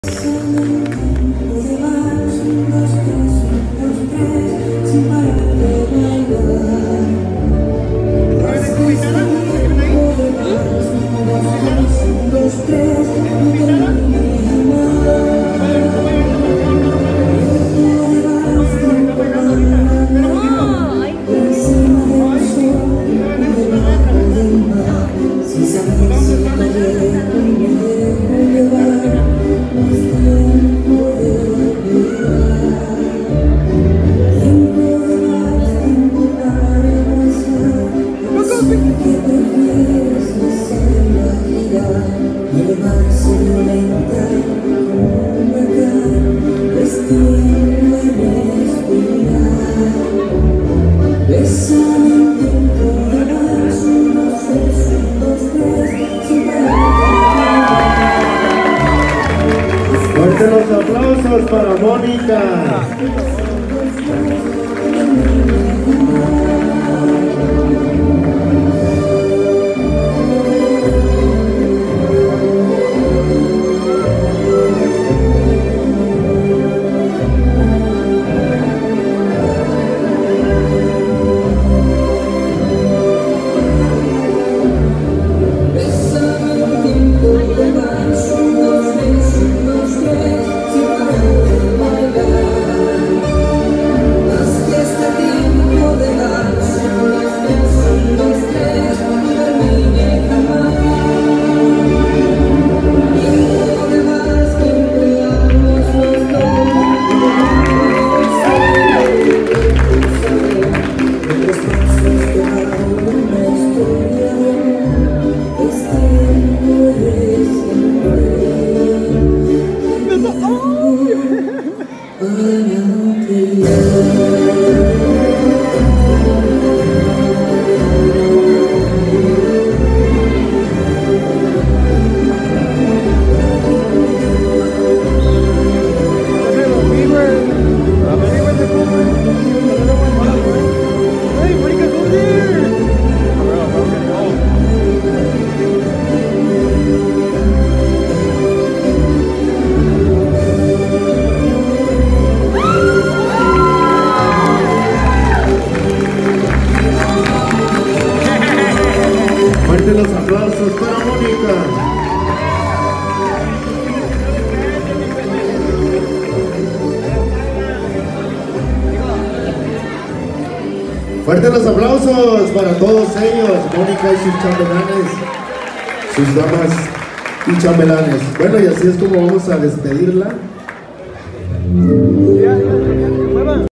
Fuerte los aplausos para Mónica. Fuerte los aplausos para Mónica. Fuerte los aplausos para todos ellos, Mónica y sus chambelanes, sus damas y chambelanes. Bueno, y así es como vamos a despedirla.